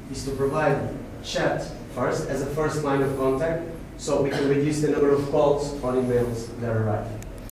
is to provide chat first as a first line of contact, so we can reduce the number of calls or emails that arrive.